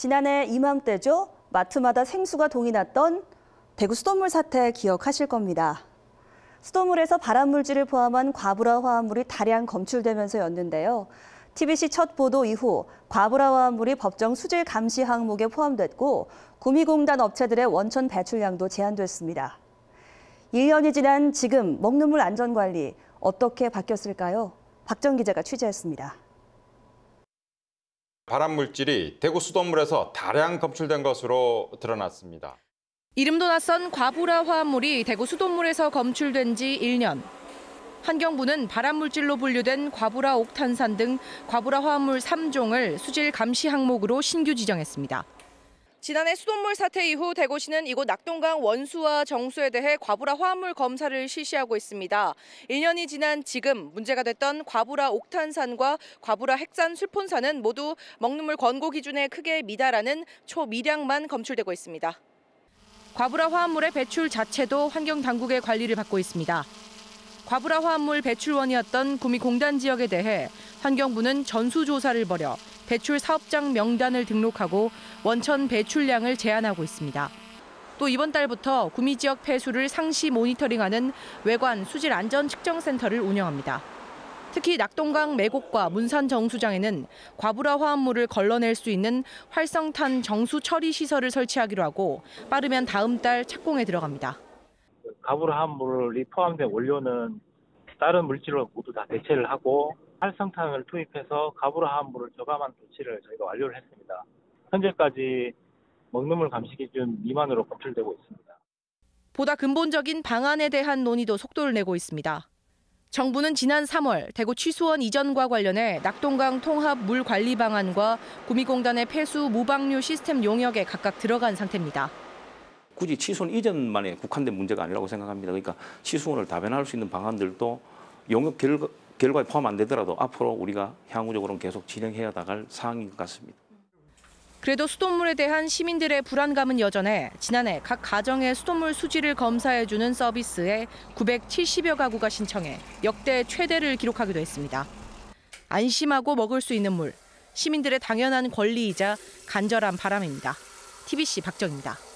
지난해 이맘때죠. 마트마다 생수가 동이 났던 대구 수돗물 사태 기억하실 겁니다. 수돗물에서 발암물질을 포함한 과부라 화합물이 다량 검출되면서였는데요. TBC 첫 보도 이후 과부라 화합물이 법정 수질 감시 항목에 포함됐고 구미공단 업체들의 원천 배출량도 제한됐습니다. 1년이 지난 지금 먹는 물 안전관리 어떻게 바뀌었을까요? 박정 기자가 취재했습니다. 발암물질이 대구 수돗물에서 다량 검출된 것으로 드러났습니다. 이름도 낯선 과부라 화합물이 대구 수돗물에서 검출된 지 1년. 환경부는 발암물질로 분류된 과부라 옥탄산 등 과부라 화합물 3종을 수질 감시 항목으로 신규 지정했습니다. 지난해 수돗물 사태 이후 대구시는 이곳 낙동강 원수와 정수에 대해 과부라 화합물 검사를 실시하고 있습니다. 1년이 지난 지금 문제가 됐던 과부라 옥탄산과 과부라 핵산 술폰산은 모두 먹는 물 권고 기준에 크게 미달하는 초미량만 검출되고 있습니다. 과부라 화합물의 배출 자체도 환경당국의 관리를 받고 있습니다. 과부라 화합물 배출원이었던 구미공단 지역에 대해 환경부는 전수조사를 벌여 배출 사업장 명단을 등록하고 원천 배출량을 제한하고 있습니다. 또 이번 달부터 구미 지역 폐수를 상시 모니터링하는 외관 수질 안전 측정센터를 운영합니다. 특히 낙동강 매곡과 문산 정수장에는 과부라 화합물을 걸러낼 수 있는 활성탄 정수 처리 시설을 설치하기로 하고 빠르면 다음 달 착공에 들어갑니다. 과부라 화합물이 포함된 원료는 다른 물질로 모두 다 대체를 하고 활성탄을 투입해서 과부라 화합물을 저감한 조치를 저희가 완료를 했습니다. 현재까지 먹는 물 감시 기준 미만으로 검출되고 있습니다. 보다 근본적인 방안에 대한 논의도 속도를 내고 있습니다. 정부는 지난 3월 대구 취수원 이전과 관련해 낙동강 통합 물 관리 방안과 구미공단의 폐수 무방류 시스템 용역에 각각 들어간 상태입니다. 굳이 취수원 이전만에 국한된 문제가 아니라고 생각합니다. 그러니까 취수원을 다변할 수 있는 방안들도 용역 결과에 포함 안 되더라도 앞으로 우리가 향후적으로는 계속 진행해야 나갈 사항인 것 같습니다. 그래도 수돗물에 대한 시민들의 불안감은 여전해 지난해 각 가정의 수돗물 수질을 검사해주는 서비스에 970여 가구가 신청해 역대 최대를 기록하기도 했습니다. 안심하고 먹을 수 있는 물, 시민들의 당연한 권리이자 간절한 바람입니다. TBC 박정입니다.